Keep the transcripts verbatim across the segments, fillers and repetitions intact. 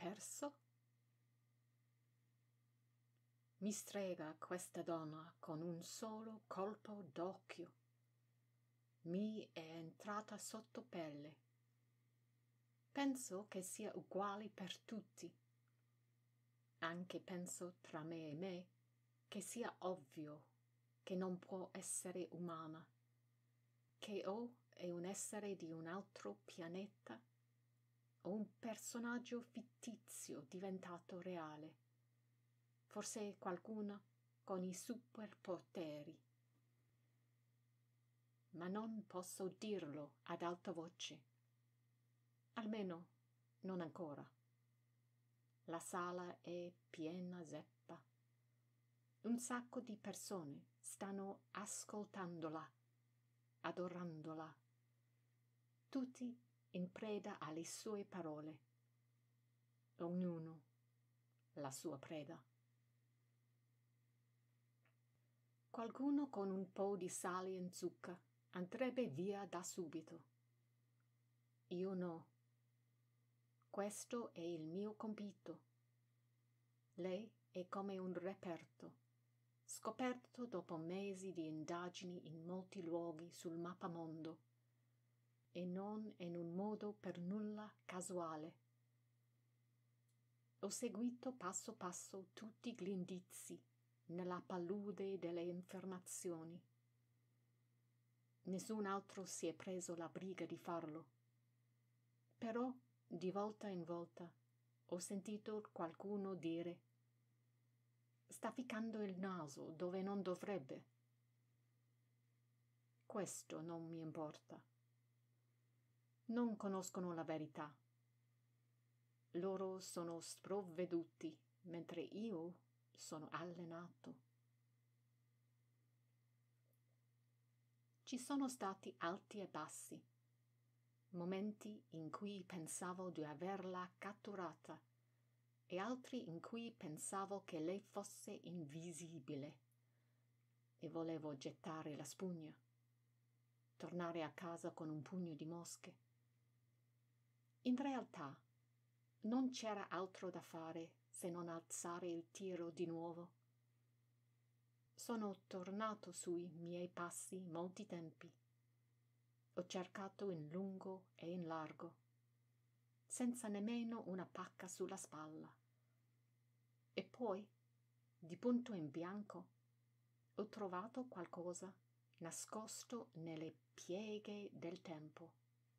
perso? Mi strega questa donna con un solo colpo d'occhio. Mi è entrata sotto pelle. Penso che sia uguale per tutti. Anche penso tra me e me che sia ovvio che non può essere umana, che o è un essere di un altro pianeta o un personaggio fittizio diventato reale, forse qualcuno con i superpoteri. Ma non posso dirlo ad alta voce, almeno non ancora. La sala è piena zeppa. Un sacco di persone stanno ascoltandola, adorandola, tutti in preda alle sue parole. Ognuno la sua preda. Qualcuno con un po' di sale in zucca andrebbe via da subito. Io no. Questo è il mio compito. Lei è come un reperto, scoperto dopo mesi di indagini in molti luoghi sul mappamondo, e non in un modo per nulla casuale. Ho seguito passo passo tutti gli indizi nella palude delle informazioni. Nessun altro si è preso la briga di farlo. Però, di volta in volta, ho sentito qualcuno dire: «Sta ficcando il naso dove non dovrebbe». Questo non mi importa. Non conoscono la verità. Loro sono sprovveduti, mentre io sono allenato. Ci sono stati alti e bassi, momenti in cui pensavo di averla catturata e altri in cui pensavo che lei fosse invisibile e volevo gettare la spugna, tornare a casa con un pugno di mosche. In realtà non c'era altro da fare se non alzare il tiro di nuovo. Sono tornato sui miei passi molti tempi. Ho cercato in lungo e in largo, senza nemmeno una pacca sulla spalla. E poi, di punto in bianco, ho trovato qualcosa nascosto nelle pieghe del tempo.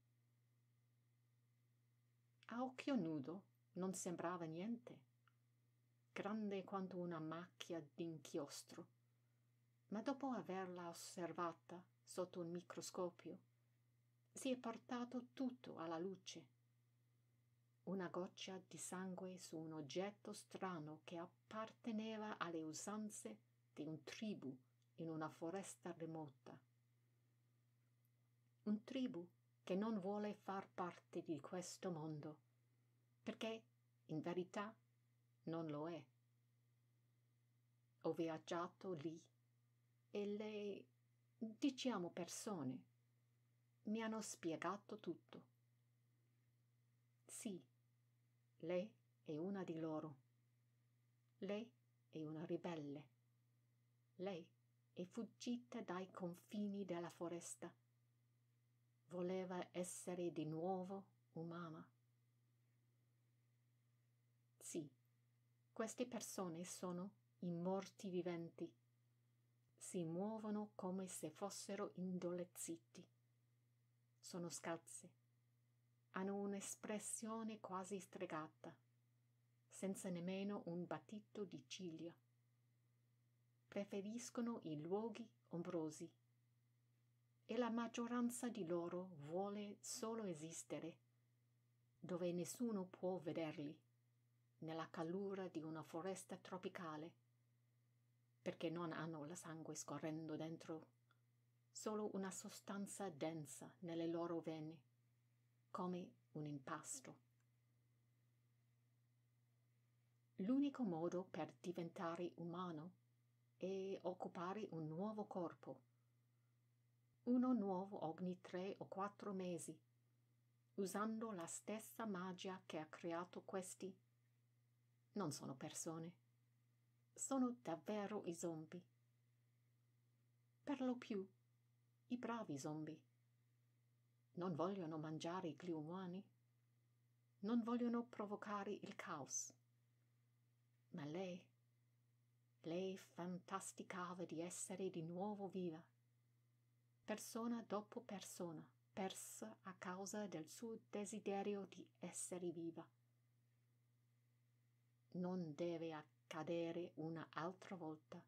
A occhio nudo non sembrava niente, grande quanto una macchia d'inchiostro, ma dopo averla osservata sotto un microscopio si è portato tutto alla luce. Una goccia di sangue su un oggetto strano che apparteneva alle usanze di un tribù in una foresta remota. Un tribù che non vuole far parte di questo mondo, perché in verità non lo è. Ho viaggiato lì e le, diciamo persone, mi hanno spiegato tutto. Sì, lei è una di loro. Lei è una ribelle. Lei è fuggita dai confini della foresta. Voleva essere di nuovo umana. Sì, queste persone sono i morti viventi. Si muovono come se fossero indolenziti. Sono scalze. Hanno un'espressione quasi stregata, senza nemmeno un battito di ciglia. Preferiscono i luoghi ombrosi e la maggioranza di loro vuole solo esistere dove nessuno può vederli, nella calura di una foresta tropicale, perché non hanno il sangue scorrendo dentro, solo una sostanza densa nelle loro vene, come un impasto. L'unico modo per diventare umano è occupare un nuovo corpo, uno nuovo ogni tre o quattro mesi, usando la stessa magia che ha creato questi non sono persone, sono davvero i zombie. Per lo più, i bravi zombie. Non vogliono mangiare gli umani, non vogliono provocare il caos. Ma lei, lei fantasticava di essere di nuovo viva, persona dopo persona, persa a causa del suo desiderio di essere viva. Non deve accadere un'altra volta.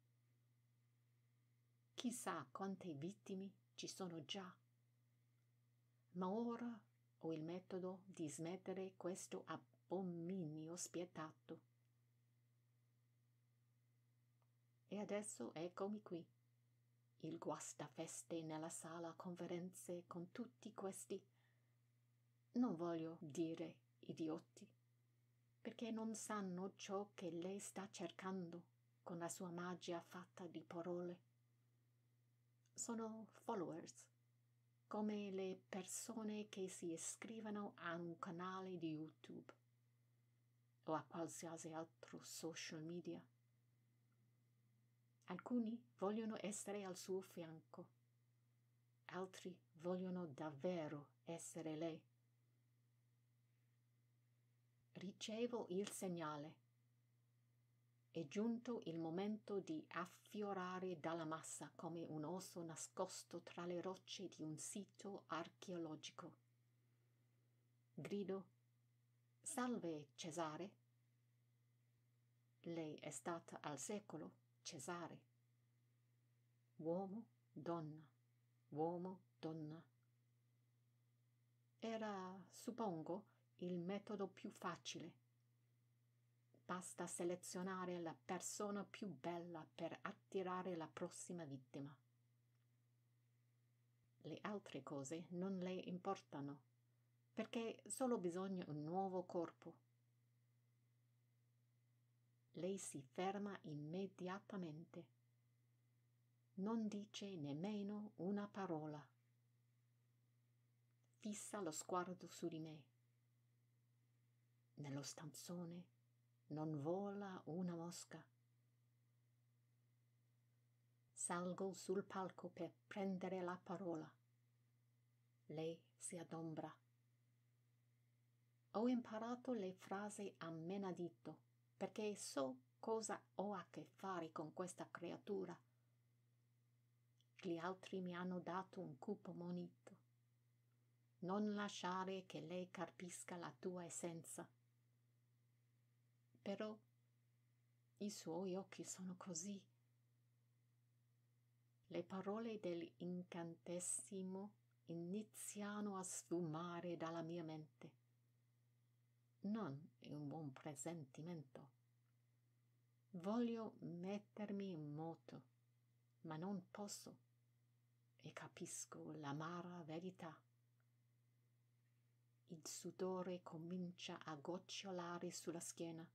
Chissà quante vittime ci sono già. Ma ora ho il metodo di smettere questo abominio spietato. E adesso eccomi qui, il guastafeste nella sala conferenze con tutti questi, non voglio dire idioti, perché non sanno ciò che lei sta cercando con la sua magia fatta di parole. Sono followers, come le persone che si iscrivono a un canale di YouTube o a qualsiasi altro social media. Alcuni vogliono essere al suo fianco, altri vogliono davvero essere lei. Ricevo il segnale. È giunto il momento di affiorare dalla massa come un osso nascosto tra le rocce di un sito archeologico. Grido: «Salve, Cesare!» Lei è stata al secolo Cesare. Uomo, donna, uomo, donna. Era, suppongo, il metodo più facile. Basta selezionare la persona più bella per attirare la prossima vittima. Le altre cose non le importano, perché solo bisogna un nuovo corpo. Lei si ferma immediatamente. Non dice nemmeno una parola. Fissa lo sguardo su di me. Nello stanzone non vola una mosca. Salgo sul palco per prendere la parola. Lei si adombra. Ho imparato le frasi a menadito perché so cosa ho a che fare con questa creatura. Gli altri mi hanno dato un cupo monito. Non lasciare che lei carpisca la tua essenza. Però i suoi occhi sono così. Le parole dell'incantesimo iniziano a sfumare dalla mia mente. Non è un buon presentimento. Voglio mettermi in moto, ma non posso e capisco l'amara verità. Il sudore comincia a gocciolare sulla schiena.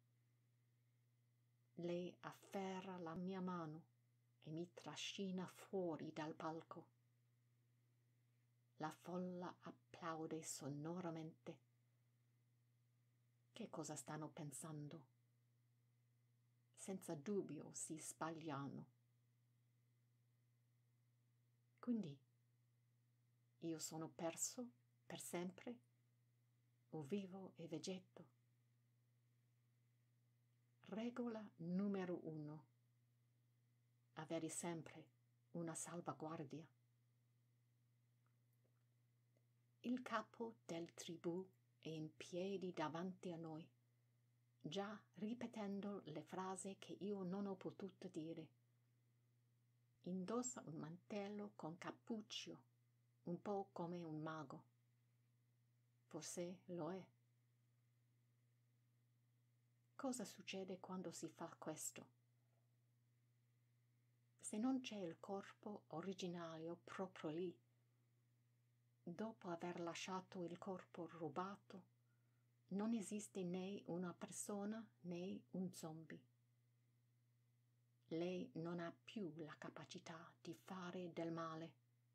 Lei afferra la mia mano e mi trascina fuori dal palco. La folla applaude sonoramente. Che cosa stanno pensando? Senza dubbio si sbagliano. Quindi io sono perso per sempre o vivo e vegeto? Regola numero uno. Avere sempre una salvaguardia. Il capo del tribù è in piedi davanti a noi, già ripetendo le frasi che io non ho potuto dire. Indossa un mantello con cappuccio, un po' come un mago. Forse lo è. Cosa succede quando si fa questo? Se non c'è il corpo originario proprio lì, dopo aver lasciato il corpo rubato, non esiste né una persona né un zombie. Lei non ha più la capacità di fare del male.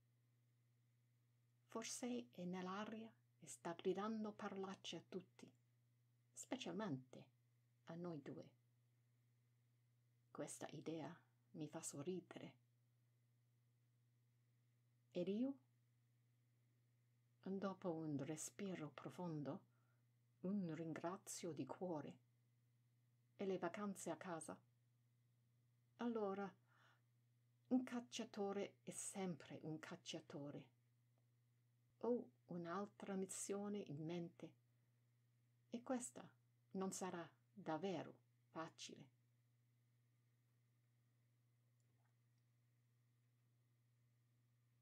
Forse è nell'aria e sta gridando parolacce a tutti, specialmente a noi due. Questa idea mi fa sorridere. Ed io? Dopo un respiro profondo, un ringrazio di cuore e le vacanze a casa. Allora, un cacciatore è sempre un cacciatore. Ho un'altra missione in mente e questa non sarà davvero facile.